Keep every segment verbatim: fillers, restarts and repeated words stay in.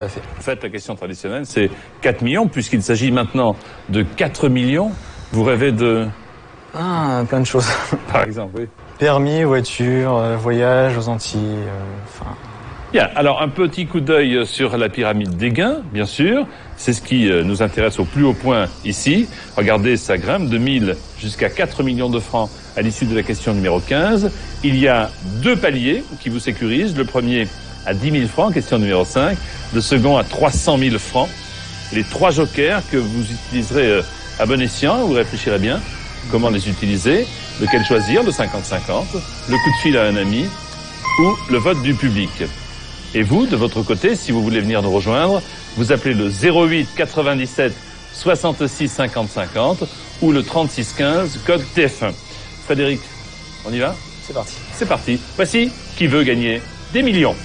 En fait, la question traditionnelle, c'est quatre millions, puisqu'il s'agit maintenant de quatre millions. Vous rêvez de... Ah, plein de choses. Par exemple, oui. Permis, voiture, euh, voyage aux Antilles, enfin... Euh, Bien, alors un petit coup d'œil sur la pyramide des gains, bien sûr. C'est ce qui nous intéresse au plus haut point ici. Regardez, ça grimpe de mille jusqu'à quatre millions de francs à l'issue de la question numéro quinze. Il y a deux paliers qui vous sécurisent. Le premier à dix mille francs, question numéro cinq. Le second à trois cent mille francs. Les trois jokers que vous utiliserez à bon escient, vous réfléchirez bien comment les utiliser, lequel choisir, le cinquante cinquante, le coup de fil à un ami ou le vote du public. Et vous, de votre côté, si vous voulez venir nous rejoindre, vous appelez le zéro huit quatre-vingt-dix-sept soixante-six cinquante cinquante ou le trente-six quinze, code T F un. Frédéric, on y va? C'est parti. C'est parti. Voici qui veut gagner des millions.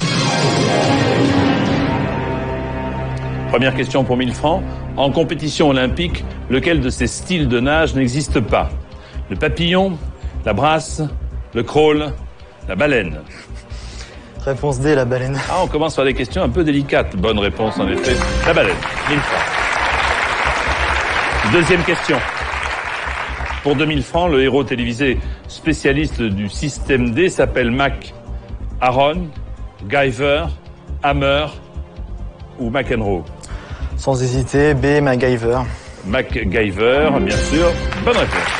Première question pour mille francs. En compétition olympique, lequel de ces styles de nage n'existe pas? Le papillon, la brasse, le crawl, la baleine. Réponse D, la baleine. Ah, on commence par des questions un peu délicates. Bonne réponse, en effet. La baleine. mille francs. Deuxième question. Pour deux mille francs, le héros télévisé spécialiste du système D s'appelle Mac Aaron, Guyver, Hammer ou McEnroe. Sans hésiter, B, MacGyver. MacGyver, bien sûr. Bonne réponse.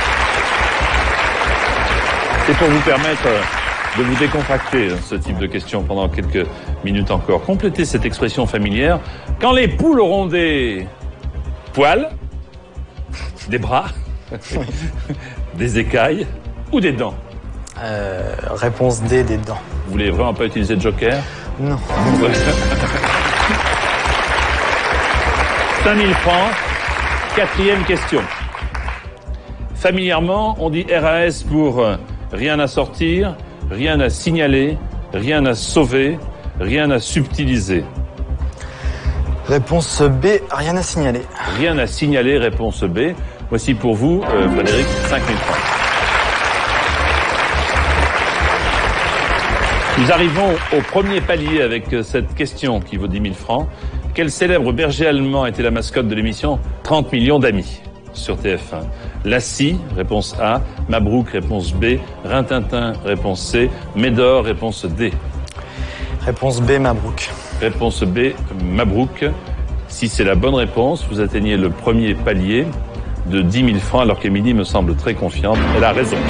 C'est pour vous permettre de vous décontracter, ce type de questions, pendant quelques minutes encore. Complétez cette expression familière. Quand les poules auront des poils, des bras, des écailles ou des dents. Euh, réponse D, des dents. Vous voulez vraiment pas utiliser de joker? Non. cinq mille francs. Quatrième question. Familièrement, on dit R A S pour rien à sortir, rien à signaler, rien à sauver, rien à subtiliser. Réponse B, rien à signaler. Rien à signaler, réponse B. Voici pour vous, euh, Frédéric, cinq mille francs. Nous arrivons au premier palier avec cette question qui vaut dix mille francs. Quel célèbre berger allemand était la mascotte de l'émission trente millions d'amis sur T F un? Lassie, réponse A. Mabrouk, réponse B. Rintintin, réponse C. Médor, réponse D. Réponse B, Mabrouk. Réponse B, Mabrouk. Si c'est la bonne réponse, vous atteignez le premier palier de dix mille francs, alors qu'Émilie me semble très confiante. Elle a raison.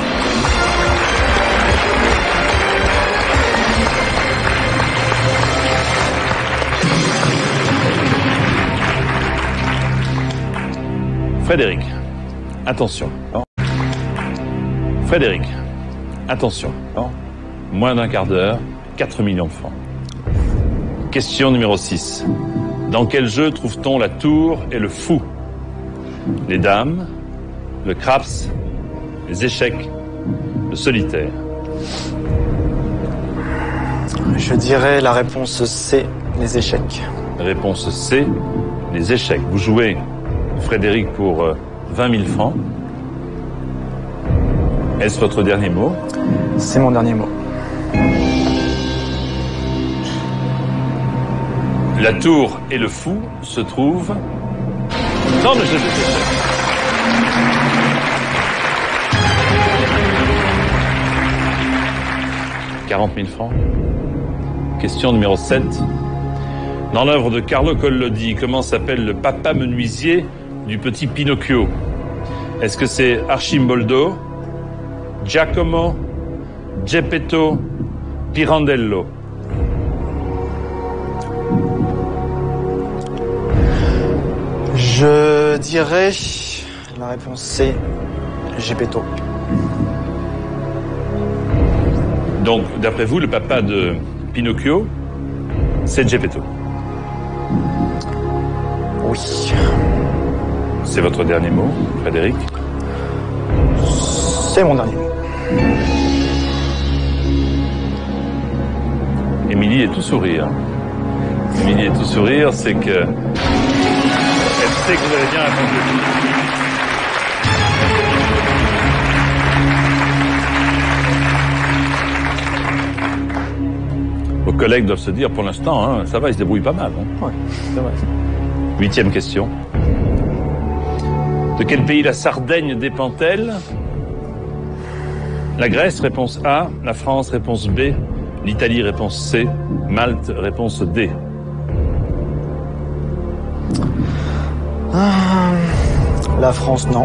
Frédéric, attention. Non. Frédéric, attention. Non. Moins d'un quart d'heure, quatre millions de francs. Question numéro six. Dans quel jeu trouve-t-on la tour et le fou? Les dames, le craps, les échecs, le solitaire. Je dirais la réponse C, les échecs. Réponse C, les échecs. Vous jouez, Frédéric, pour vingt mille francs. Est-ce votre dernier mot? C'est mon dernier mot. La tour et le fou se trouvent... Non, mais je... quarante mille francs. Question numéro sept. Dans l'œuvre de Carlo Collodi, comment s'appelle le papa menuisier du petit Pinocchio? Est-ce que c'est Archimboldo, Giacomo, Geppetto, Pirandello? Je dirais la réponse C, Geppetto. Donc, d'après vous, le papa de Pinocchio, c'est Geppetto? Oui. C'est votre dernier mot, Frédéric? C'est mon dernier mot. Émilie est tout sourire. Émilie est tout sourire, c'est que... Elle sait que vous avez bien répondu. Au collègues doivent se dire, pour l'instant, hein, ça va, ils se débrouillent pas mal. Hein. Ouais, c'est vrai. Huitième question. De quel pays la Sardaigne dépend-elle? La Grèce, réponse A. La France, réponse B. L'Italie, réponse C. Malte, réponse D. Ah, la France, non.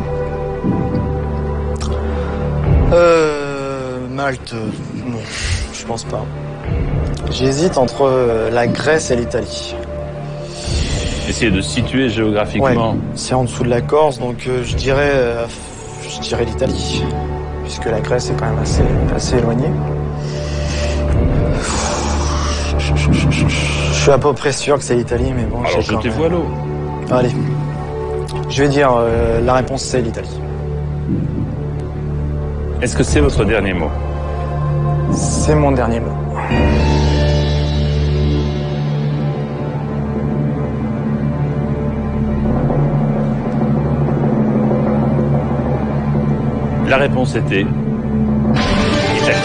Euh, Malte, euh, non, je pense pas. J'hésite entre euh, la Grèce et l'Italie. Essayez de situer géographiquement. Ouais, c'est en dessous de la Corse, donc euh, je dirais, euh, je dirais l'Italie, puisque la Grèce est quand même assez, assez éloignée. Je suis à peu près sûr que c'est l'Italie, mais bon. Alors jetez-vous à l'eau. Allez, je vais dire euh, la réponse c'est l'Italie. Est-ce que c'est votre dernier mot? C'est mon dernier mot. La réponse était Italie.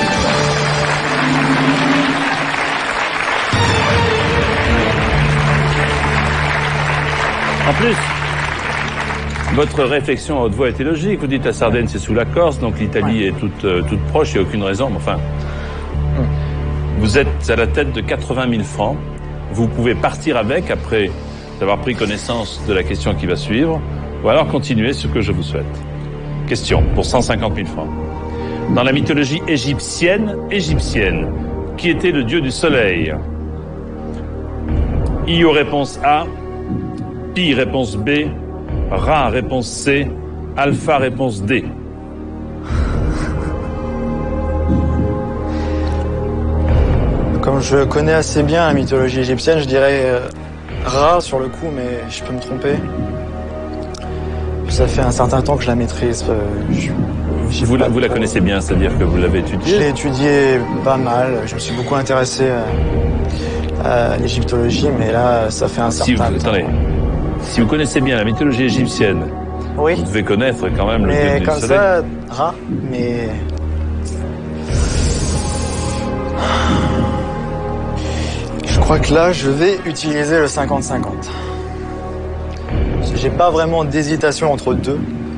En plus, votre réflexion à haute voix était logique. Vous dites la Sardaigne c'est sous la Corse, donc l'Italie ouais. est toute, euh, toute proche, il n'y a aucune raison. Mais enfin, hum. vous êtes à la tête de quatre-vingt mille francs. Vous pouvez partir avec après avoir pris connaissance de la question qui va suivre, ou alors continuer ce que je vous souhaite. Question pour cent cinquante mille francs. Dans la mythologie égyptienne, égyptienne, qui était le dieu du soleil? Io réponse A, Pi réponse B, Ra réponse C, Alpha réponse D. Comme je connais assez bien la mythologie égyptienne, je dirais euh, Ra sur le coup, mais je peux me tromper. Ça fait un certain temps que je la maîtrise. Euh, je, vous la, vous la connaissez bien, c'est-à-dire que vous l'avez étudiée? Je l'ai étudiée pas mal. Je me suis beaucoup intéressé à, à l'égyptologie, mais là, ça fait un certain si vous, temps. Attendez. Si vous connaissez bien la mythologie égyptienne, oui. vous devez connaître quand même le mais dieu du comme soleil. Ça, Ra, mais... Je crois que là, je vais utiliser le cinquante cinquante. J'ai pas vraiment d'hésitation entre deux.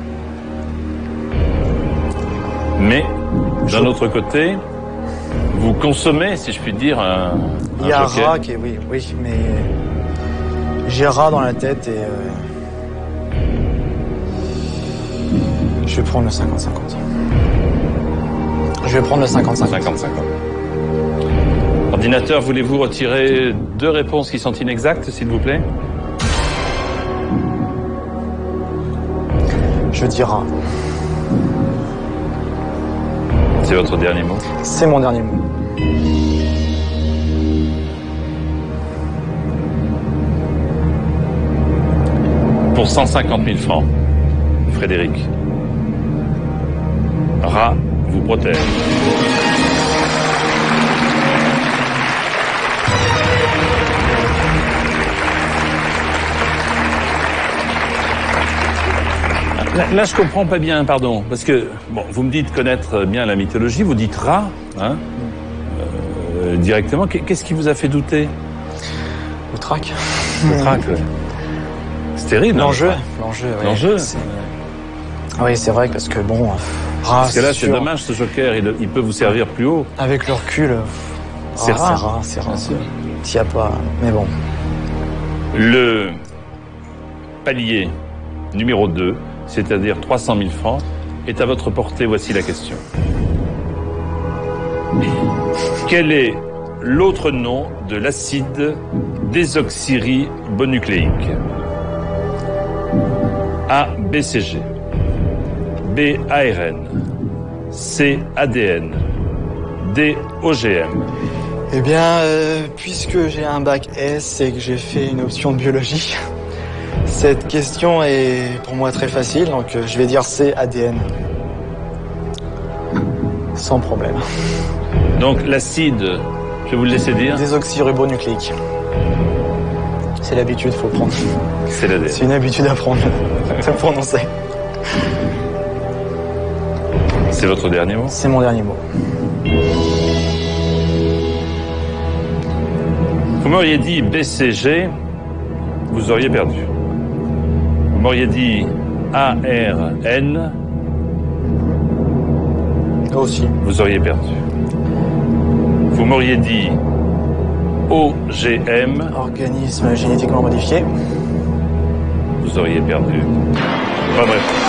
Mais, d'un autre côté, vous consommez, si je puis dire, un, un Il y a joker. Ra qui est, oui, oui, mais j'ai Ra dans la tête et euh... je vais prendre le cinquante cinquante. Je vais prendre le cinquante cinquante. cinquante cinquante. Ordinateur, voulez-vous retirer deux réponses qui sont inexactes, s'il vous plaît? Je dis Ra. C'est votre dernier mot? C'est mon dernier mot. Pour cent cinquante mille francs, Frédéric, Ra vous protège. Là, là, je comprends pas bien, pardon, parce que, bon, vous me dites connaître bien la mythologie, vous dites Ra, hein, euh, directement. Qu'est-ce qui vous a fait douter? Le trac. Le trac, ouais. C'est terrible. L'enjeu. Hein, L'enjeu, oui. L'enjeu. Oui, c'est vrai, parce que bon, Ra, parce que là, c'est sûr. dommage, ce joker, il, il peut vous servir plus haut. Avec le recul, c'est Ra, Ra, c'est Ra. T'y a pas, mais bon. Le palier numéro deux, c'est-à-dire trois cent mille francs, est à votre portée. Voici la question. Quel est l'autre nom de l'acide désoxyribonucléique? A. B C G, B. A R N, C. A D N, D. O G M. Eh bien, euh, puisque j'ai un bac S et que j'ai fait une option de biologie, cette question est pour moi très facile, donc je vais dire C, A D N. Sans problème. Donc l'acide, je vais vous le laisser dire. Désoxyribonucléique. C'est l'habitude, faut prendre. C'est l'A D N. C'est une habitude à prendre, de prononcer. C'est votre dernier mot? C'est mon dernier mot. Vous m'auriez dit B C G, vous auriez perdu. Vous m'auriez dit A R N, Aussi. vous auriez perdu. Vous m'auriez dit O G M, Organisme génétiquement modifié. vous auriez perdu. Bonne réponse.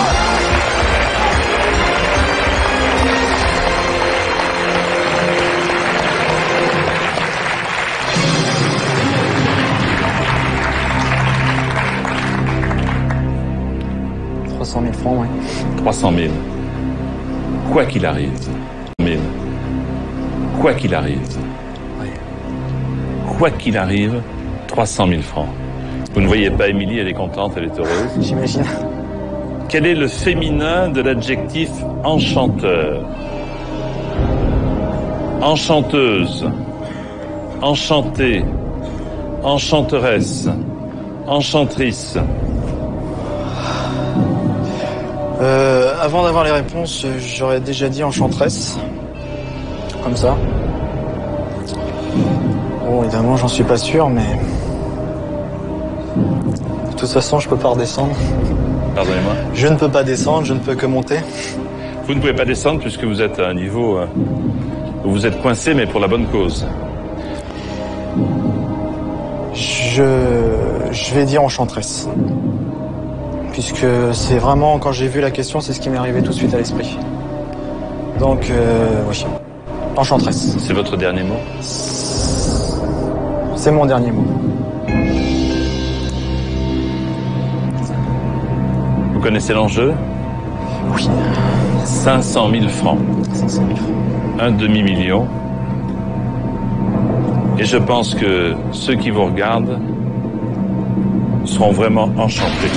trois cent mille francs, oui. trois cent mille. Quoi qu'il arrive. mille. Quoi qu'il arrive. Oui. Quoi qu'il arrive, trois cent mille francs. Vous ne voyez pas Émilie, elle est contente, elle est heureuse. J'imagine. Quel est le féminin de l'adjectif enchanteur? Enchanteuse, enchantée, enchanteresse, enchantrice. Euh, avant d'avoir les réponses, j'aurais déjà dit enchanteresse. Comme ça. Bon, évidemment, j'en suis pas sûr, mais... De toute façon, je peux pas redescendre. Pardonnez-moi. Je ne peux pas descendre, je ne peux que monter. Vous ne pouvez pas descendre puisque vous êtes à un niveau euh, où vous êtes coincé, mais pour la bonne cause. Je... Je vais dire enchanteresse. Puisque c'est vraiment, quand j'ai vu la question, c'est ce qui m'est arrivé tout de suite à l'esprit. Donc, euh, oui. Enchanteresse. C'est votre dernier mot? C'est mon dernier mot. Vous connaissez l'enjeu? Oui. cinq cent mille francs. cinq cent mille francs. Un demi-million. Et je pense que ceux qui vous regardent seront vraiment enchantés.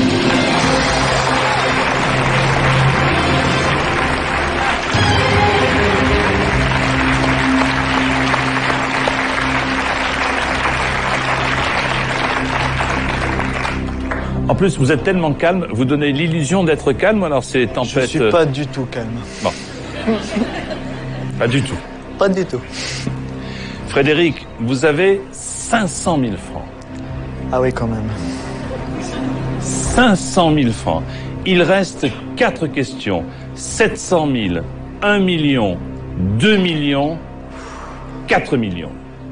En plus, vous êtes tellement calme, vous donnez l'illusion d'être calme, alors c'est tempête... Je suis pas du tout calme. Bon. Pas du tout. Pas du tout. Frédéric, vous avez cinq cent mille francs. Ah oui, quand même. cinq cent mille francs. Il reste quatre questions. sept cent mille, un million, deux millions, quatre millions.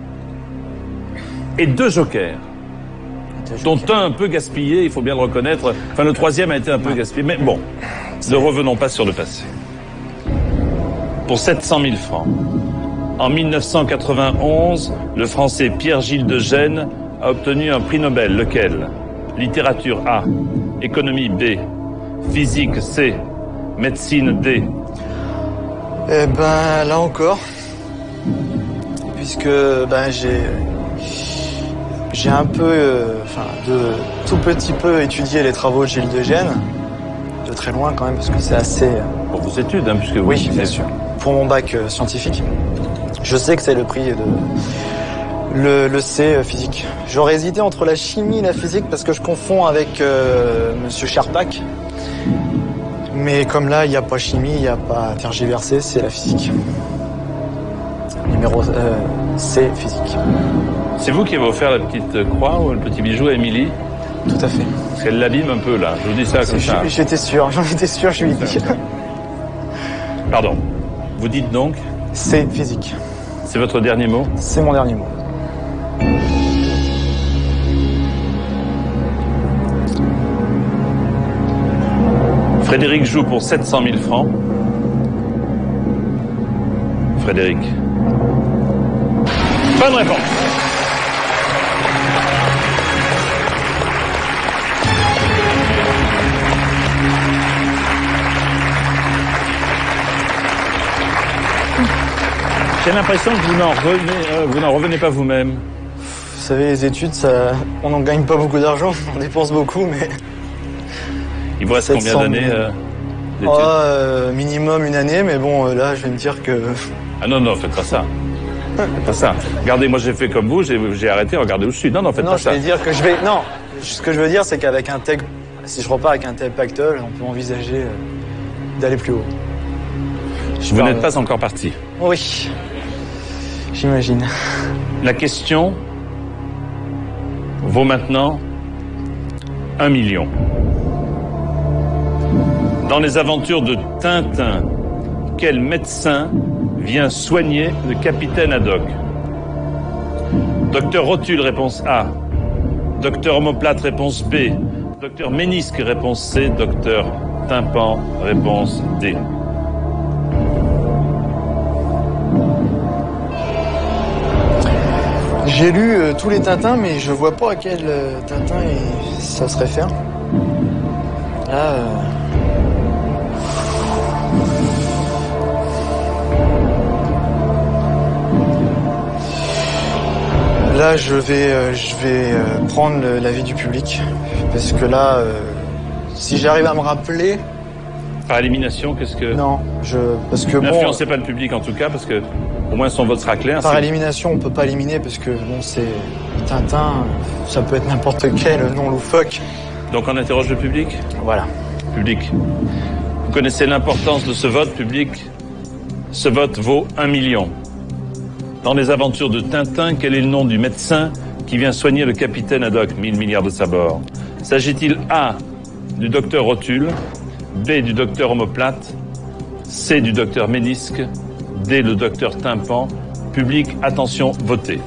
Et deux jokers. Dont un un peu gaspillé, il faut bien le reconnaître. Enfin, le troisième a été un peu gaspillé. Mais bon, ne revenons pas sur le passé. Pour sept cent mille francs, en mille neuf cent quatre-vingt-onze, le Français Pierre-Gilles de Gênes a obtenu un prix Nobel. Lequel? Littérature A, économie B, physique C, médecine D. Eh ben, là encore, puisque ben j'ai j'ai un peu, euh, enfin, de tout petit peu étudié les travaux de Gilles de Gênes, de très loin quand même, parce que c'est assez... Euh... Pour vos études, hein, puisque vous... Oui, bien sûr. Pour mon bac euh, scientifique, je sais que c'est le prix de le, le C euh, physique. J'aurais hésité entre la chimie et la physique parce que je confonds avec euh, Monsieur Sherpak. Mais comme là, il n'y a pas chimie, il n'y a pas tergiversé, c'est la physique. Numéro euh, C, physique. C'est vous qui avez offert la petite croix ou le petit bijou à Émilie? Tout à fait. Parce qu'elle l'abîme un peu, là. Je vous dis ça comme ça. J'étais sûr, j'en étais sûr, je lui ai dit. Pardon. Vous dites donc? C, physique. C'est votre dernier mot? C'est mon dernier mot. Frédéric joue pour sept cent mille francs. Frédéric. Bonne réponse. J'ai l'impression que vous n'en revenez, euh, vous n'en revenez pas vous-même. Vous savez, les études, ça, on n'en gagne pas beaucoup d'argent, on dépense beaucoup, mais... Il vous reste combien d'années euh, d'études? Oh, euh, minimum une année, mais bon, euh, là, je vais me dire que... Ah non, non, faites pas ça. Faites pas ça. Regardez, moi j'ai fait comme vous, j'ai arrêté, regardez où je suis. Non, non, faites non, pas je ça. vais dire que je vais... Non, ce que je veux dire, c'est qu'avec un tel... Si je repars avec un tel pactole, on peut envisager euh, d'aller plus haut. Je vous parle... n'êtes pas encore parti. Oui, j'imagine. La question vaut maintenant un million. Dans les aventures de Tintin, quel médecin vient soigner le capitaine Haddock? Docteur Rotule, réponse A. Docteur Omoplate, réponse B. Docteur Ménisque, réponse C. Docteur Tympan, réponse D. J'ai lu euh, tous les Tintins, mais je vois pas à quel euh, Tintin il- ça se réfère. Là, euh, là, je vais, euh, je vais euh, prendre le- l'avis du public, parce que là, euh, si j'arrive à me rappeler, Par élimination, qu'est-ce que... non, je, parce que bon, N'influencez pas le public en tout cas, parce que au moins son vote sera clair. par Si- élimination, on peut pas éliminer, parce que bon, c'est Tintin, ça peut être n'importe quel nom loufoque. Donc on interroge le public. Voilà. Public. Vous connaissez l'importance de ce vote public? Ce vote vaut un million. Dans les aventures de Tintin, quel est le nom du médecin qui vient soigner le capitaine Haddock, mille milliards de sabords? S'agit-il A, du docteur Rotule, B, du docteur Omoplate, C, du docteur Ménisque, D, le docteur Tympan? Public, attention, votez.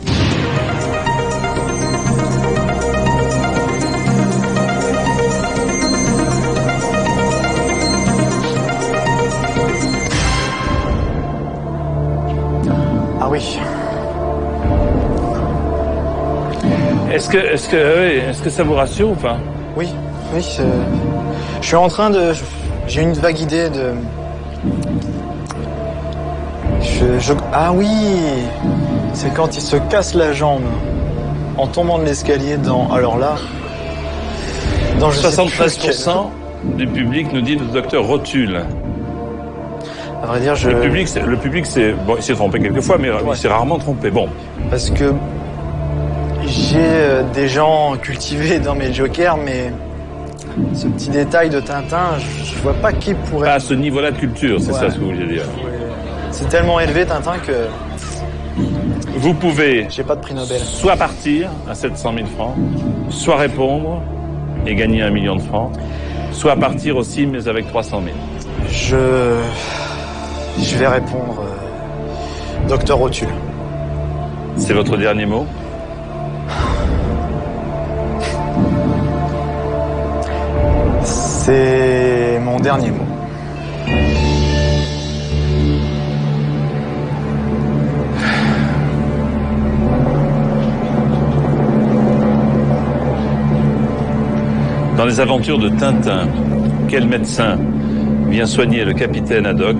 Ah oui. Est-ce que, est-ce que, oui, est-ce que ça vous rassure ou pas? Oui, oui. c'est- Je suis en train de. J'ai une vague idée de. Je, je- Ah oui. C'est quand il se casse la jambe en tombant de l'escalier dans. Alors là. Dans je sais plus soixante-treize pour cent du public nous dit le docteur Rotule. lequel. À vrai dire, je. Le public, c'est- le public, c'est bon, il s'est trompé quelquefois, mais il s'est rarement trompé. Bon, Parce que j'ai euh, des gens cultivés dans mes jokers, mais ce petit détail de Tintin, je, je vois pas qui pourrait. pas à ce niveau-là de culture, c'est Ouais. ça ce que vous vouliez dire. C'est tellement élevé Tintin que Vous pouvez j'ai pas de prix Nobel. soit partir à sept cent mille francs, soit répondre et gagner un million de francs, soit partir aussi, mais avec trois cent mille. Je je vais répondre euh, Docteur Rotule. C'est votre dernier mot? C'est mon dernier mot. Dans les aventures de Tintin, quel médecin vient soigner le capitaine Haddock?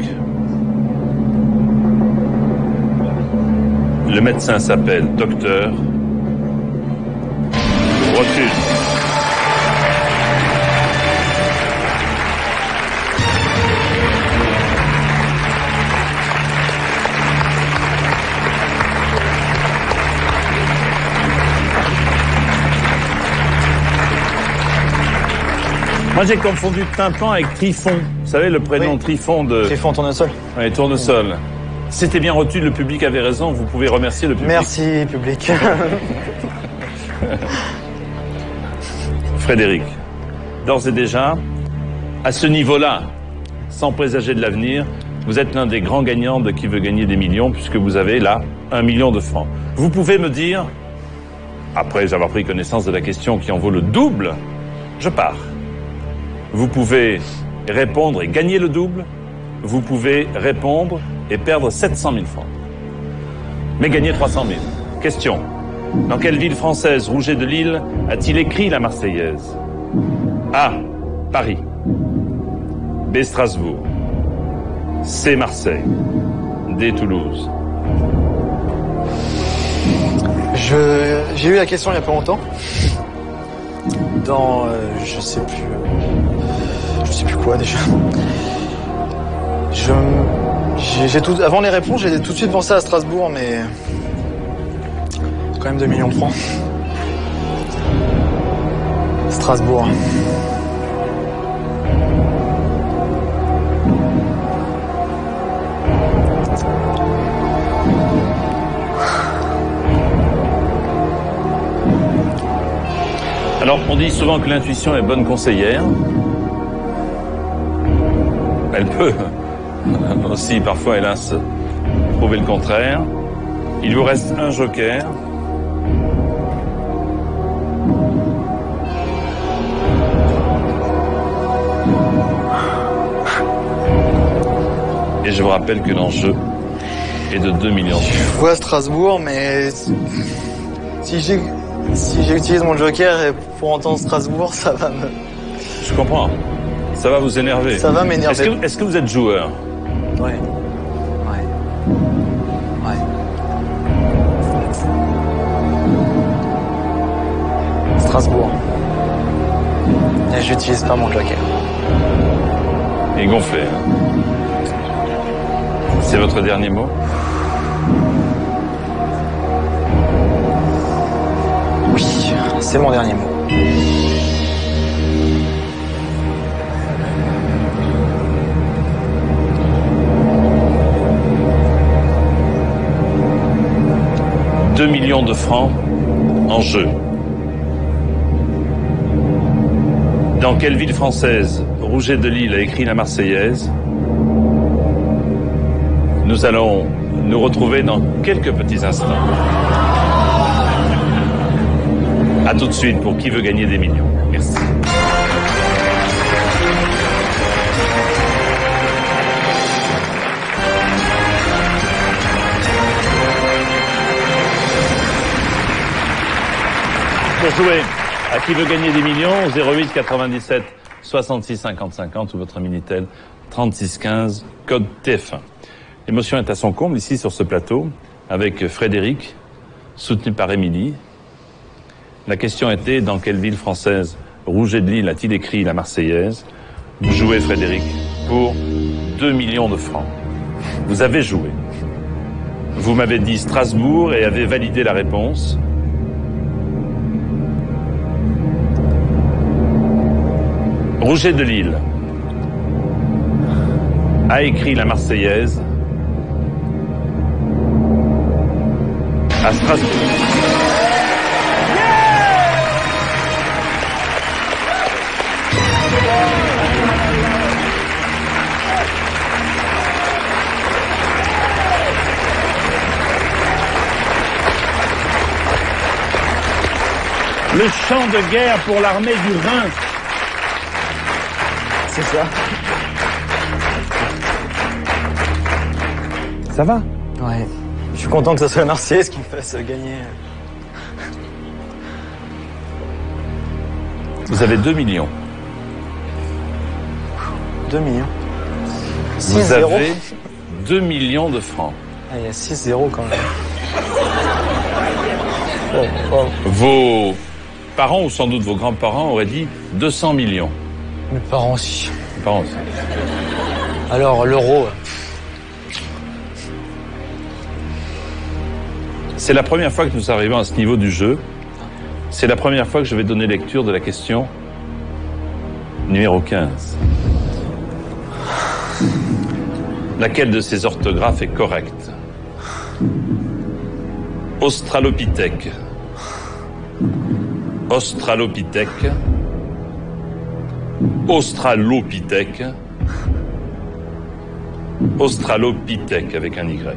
Le médecin s'appelle Docteur Rotule. Moi, j'ai confondu Tympan avec Trifon. Vous savez, le prénom Oui. Trifon de... Trifon Tournesol. Ouais, Tournesol. C'était bien Rotule, le public avait raison. Vous pouvez remercier le public. Merci public. Frédéric, d'ores et déjà, à ce niveau-là, sans présager de l'avenir, vous êtes l'un des grands gagnants de Qui veut gagner des millions, puisque vous avez là un million de francs. Vous pouvez me dire, après avoir pris connaissance de la question qui en vaut le double, je pars. Vous pouvez répondre et gagner le double. Vous pouvez répondre et perdre sept cent mille francs. Mais gagner trois cent mille. Question. Dans quelle ville française Rouget de Lille a-t-il écrit la Marseillaise? A. Paris. B. Strasbourg. C. Marseille. D. Toulouse. Je j'ai eu la question il y a pas longtemps. Dans euh, je sais plus euh, je sais plus quoi déjà. Je j'ai j'ai tout avant les réponses, j'ai tout de suite pensé à Strasbourg, mais quand même deux millions de francs. Strasbourg. Alors, on dit souvent que l'intuition est bonne conseillère. Elle peut aussi, parfois, hélas, prouver le contraire. Il vous reste un joker. Et je vous rappelle que l'enjeu est de deux millions. Je vois Strasbourg, mais si j'ai si j'utilise mon joker pour entendre Strasbourg, ça va me... Je comprends. Ça va vous énerver. Ça va m'énerver. Est-ce que, est-ce que vous êtes joueur? Ouais. Ouais. Ouais. Strasbourg. Et j'utilise pas mon joker. Il est gonflé. Hein. C'est votre dernier mot? Oui, c'est mon dernier mot. deux millions de francs en jeu. Dans quelle ville française Rouget de Lille a écrit la Marseillaise? Nous allons nous retrouver dans quelques petits instants. À tout de suite pour Qui veut gagner des millions. Merci. Pour jouer à Qui veut gagner des millions, zéro huit quatre-vingt-dix-sept soixante-six cinquante cinquante ou votre Minitel trente-six quinze, code T F un. L'émotion est à son comble ici sur ce plateau avec Frédéric, soutenu par Émilie. La question était: dans quelle ville française Rouget de Lille a-t-il écrit la Marseillaise? Vous jouez, Frédéric, pour deux millions de francs. Vous avez joué. Vous m'avez dit Strasbourg et avez validé la réponse. Rouget de Lille a écrit la Marseillaise à Strasbourg. Le champ de guerre pour l'armée du Rhin. C'est ça. Ça va? Ouais. Je suis content que ce soit la Marseillaise qui me fasse gagner. Vous avez deux millions. deux millions. Vous six zéro. avez deux millions de francs. Ah, il y a six zéro quand même. Oh, oh. Vos parents, ou sans doute vos grands-parents, auraient dit deux cents millions. Mes parents aussi. Mes parents aussi. Alors, l'euro. C'est la première fois que nous arrivons à ce niveau du jeu. C'est la première fois que je vais donner lecture de la question numéro quinze. Laquelle de ces orthographes est correcte? Australopithèque. Australopithèque. Australopithèque. Australopithèque avec un Y.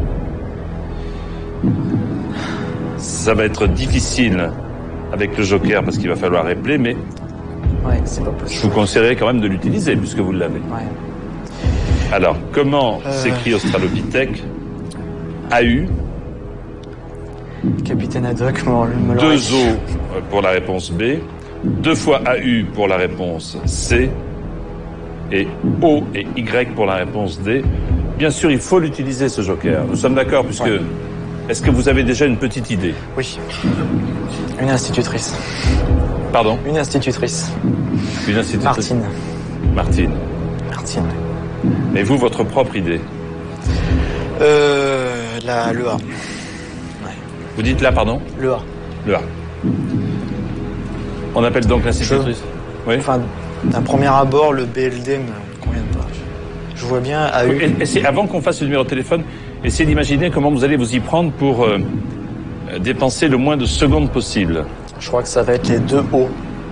Ça va être difficile avec le joker parce qu'il va falloir épeler, mais Ouais, c'est pas je possible. vous conseillerais quand même de l'utiliser puisque vous l'avez. Ouais. Alors, comment Euh. s'écrit Australopithèque? A U, Capitaine Haddock me me l'aurait deux dit. O pour la réponse B, deux fois A U pour la réponse C, et O et Y pour la réponse D. Bien sûr, il faut l'utiliser, ce joker. Nous sommes d'accord, puisque... Ouais. Est-ce que vous avez déjà une petite idée? Oui. Une institutrice. Pardon? Une institutrice. Une institutrice? Martine. Martine. Martine. Et vous, votre propre idée? Euh, la, le A. Ouais. Vous dites là, pardon? Le A. Le A. On appelle donc l'institutrice? Oui. Enfin, d'un premier abord, le B L D me convient pas. Je vois bien A U. Et, et c'est- avant qu'on fasse le numéro de téléphone, essayez d'imaginer comment vous allez vous y prendre pour euh, dépenser le moins de secondes possible. Je crois que ça va être les deux hauts.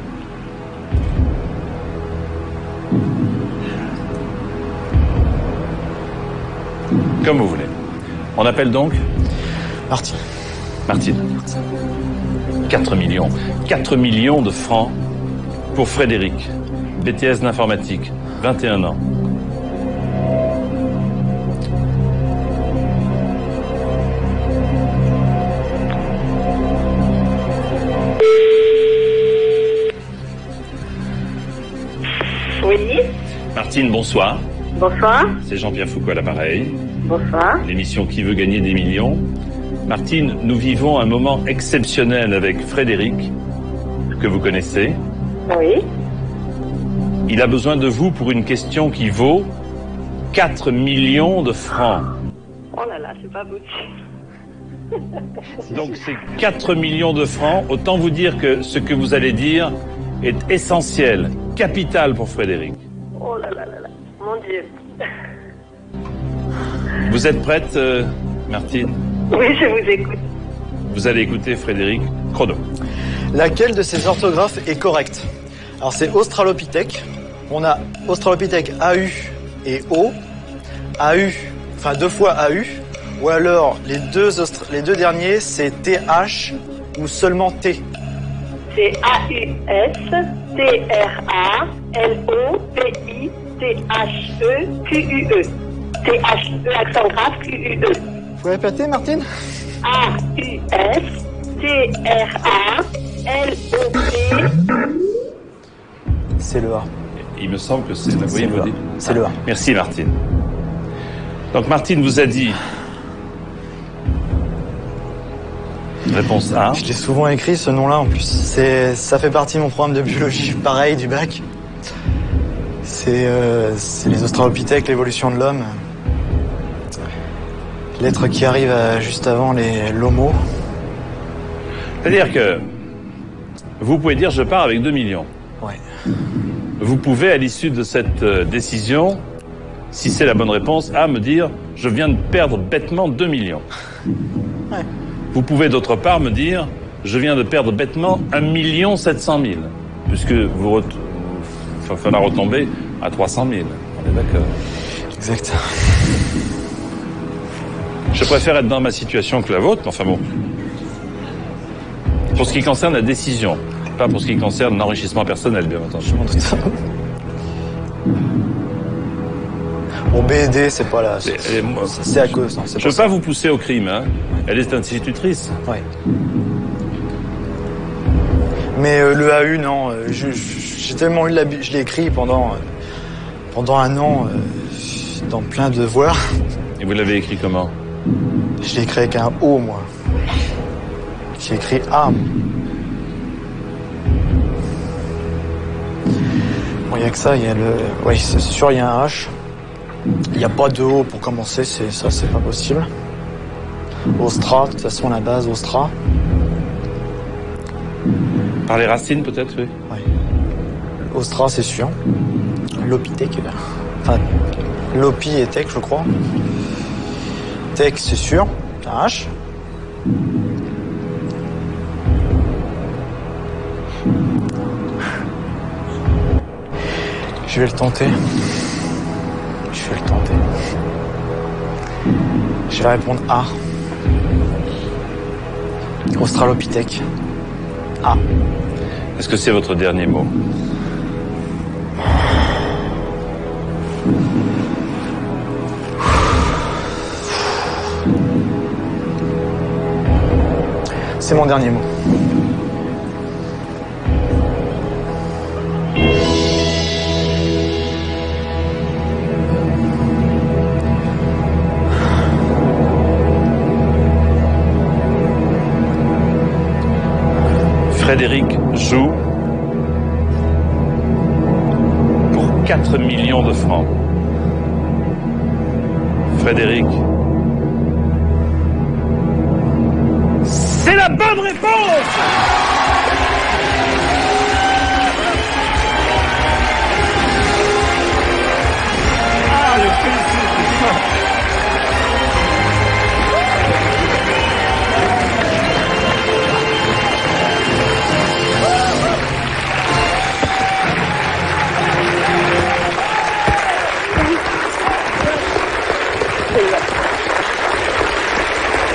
Comme vous voulez. On appelle donc Martine. Martine. quatre millions. quatre millions de francs pour Frédéric. B T S d'informatique. vingt et un ans. Oui. Martine, bonsoir. Bonsoir. C'est Jean-Pierre Foucault à l'appareil. Bonsoir. L'émission Qui veut gagner des millions. Martine, nous vivons un moment exceptionnel avec Frédéric, que vous connaissez. Oui. Il a besoin de vous pour une question qui vaut quatre millions de francs. Oh là là, c'est pas possible. Donc c'est quatre millions de francs. Autant vous dire que ce que vous allez dire est essentiel, capital pour Frédéric. Oh là là là là. Mon Dieu. Vous êtes prête, euh, Martine? Oui, je vous écoute. Vous allez écouter Frédéric. Chrono. Laquelle de ces orthographes est correcte? Alors c'est Australopithèque. On a Australopithèque A U et O. A U, enfin deux fois A U. Ou alors les deux, les deux derniers c'est T H ou seulement T. C'est A U S T R A L O P I T H E Q U E. T H E accent grave Q U E. Vous pouvez répéter, Martine? A U S T R A L O P. C'est le A. Il me semble que c'est... Vous voyez, le vous A. dites- C'est le A. Merci, Martine. Donc Martine vous a dit... Réponse A. Je l'ai souvent écrit ce nom-là en plus. C'est, ça fait partie de mon programme de biologie, pareil, du bac. C'est, euh, c'est les Australopithèques, l'évolution de l'homme. Lettre qui arrive à- juste avant les l'homo. C'est-à-dire que vous pouvez dire je pars avec deux millions. Ouais. Vous pouvez, à l'issue de cette euh, décision, si c'est la bonne réponse, A, me dire je viens de perdre bêtement deux millions. Ouais. Vous pouvez d'autre part me dire je viens de perdre bêtement un million sept cent mille, puisque vous ret... il va falloir retomber à trois cent mille. On est d'accord. Exact. Je préfère être dans ma situation que la vôtre, mais enfin bon. Pour ce qui concerne la décision, pas pour ce qui concerne l'enrichissement personnel, bien entendu. Je m'en doute. Bon, B et D, c'est pas là. C'est, Et- et moi- c'est à cause. Non, c'est Je ne veux ça. pas vous pousser au crime, hein. Elle est institutrice. Ouais. Mais euh, le A U, non. euh, je- je- j'ai tellement eu l'habitude. Je l'ai écrit pendant, euh, pendant un an euh, dans plein de devoirs. Et vous l'avez écrit comment? Je l'ai écrit avec un O, moi. J'ai écrit A. Bon, il n'y a que ça. Il y a le. Oui, c'est sûr, il y a un H. Il n'y a pas de O pour commencer. C'est ça, c'est pas possible. Ostra, de toute façon, la base, Ostra. Par les racines, peut-être, oui. Ouais. Ostra, c'est sûr. Lopithèque. Enfin, Lopi et Tech, je crois. Tech, c'est sûr. Un H. Je vais le tenter. Je vais le tenter. Je vais répondre A. Australopithèque. A. Est-ce que c'est votre dernier mot? C'est mon dernier mot. Frédéric joue pour quatre millions de francs. Frédéric. C'est la bonne réponse! Ah, le félicite.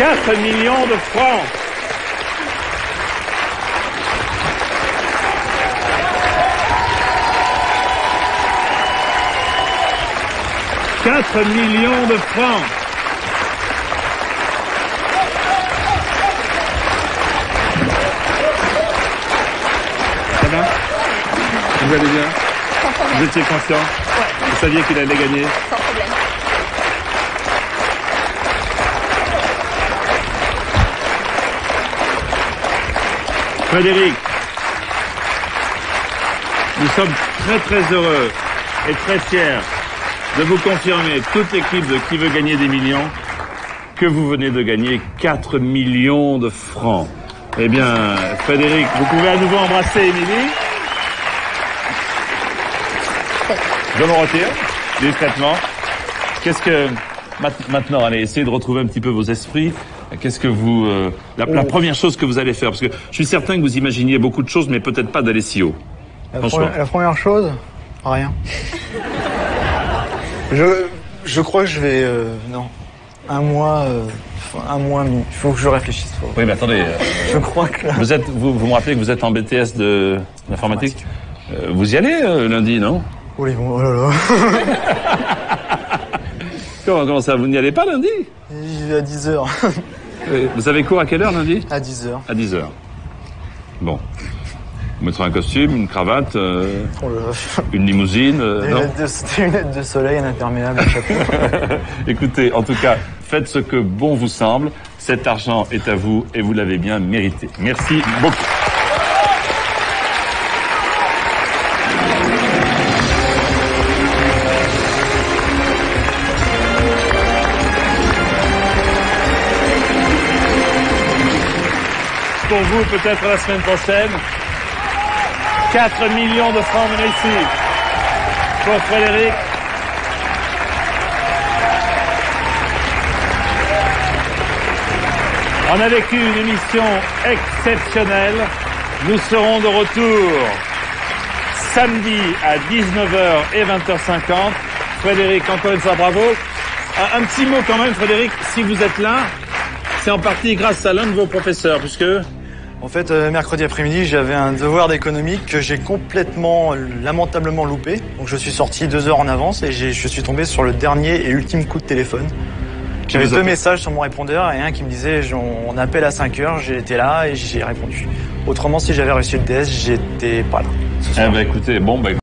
quatre millions de francs. quatre millions de francs. Ça va? Vous allez bien? Vous étiez conscient? Ouais. Vous saviez qu'il allait gagner? Sans problème. Frédéric, nous sommes très très heureux et très fiers de vous confirmer, toute l'équipe de Qui veut gagner des millions, que vous venez de gagner quatre millions de francs. Eh bien, Frédéric, vous pouvez à nouveau embrasser Émilie. Je me retire, discrètement. Qu'est-ce que... Maintenant, allez, essayez de retrouver un petit peu vos esprits. Qu'est-ce que vous... Euh, la, la première chose que vous allez faire, parce que je suis certain que vous imaginiez beaucoup de choses, mais peut-être pas d'aller si haut. La, première, la première chose, rien. Je, je crois que je vais... Euh, non. Un mois... Euh, un mois, il faut que je réfléchisse. Faut... Oui, mais attendez... Euh, je crois que... Là... Vous, êtes, vous, vous me rappelez que vous êtes en B T S de d'informatique. Euh, vous y allez euh, lundi, non? Oui, bon, oh là là. comment, comment ça, vous n'y allez pas lundi? J'y vais à dix heures. Vous avez cours à quelle heure lundi? À dix heures. À dix heures. Bon. Vous mettrez un costume, une cravate, euh, oh une limousine. Euh, des, lunettes de, des lunettes de soleil, un imperméable, un chapeau. Écoutez, en tout cas, faites ce que bon vous semble. Cet argent est à vous et vous l'avez bien mérité. Merci beaucoup. Pour vous, peut-être la semaine prochaine. quatre millions de francs venez ici. Pour Frédéric. On a vécu une émission exceptionnelle. Nous serons de retour samedi à dix-neuf heures et vingt heures cinquante. Frédéric, encore une fois, bravo. Un, un petit mot quand même, Frédéric, si vous êtes là, c'est en partie grâce à l'un de vos professeurs, puisque... En fait, euh, mercredi après-midi, j'avais un devoir d'économique que j'ai complètement, lamentablement loupé. Donc je suis sorti deux heures en avance et je suis tombé sur le dernier et ultime coup de téléphone. J'avais deux messages sur mon répondeur et un qui me disait « on appelle à cinq heures », j'étais là et j'ai répondu. Autrement, si j'avais reçu le D S, j'étais pas là. Eh ben écoutez, bon... Ben...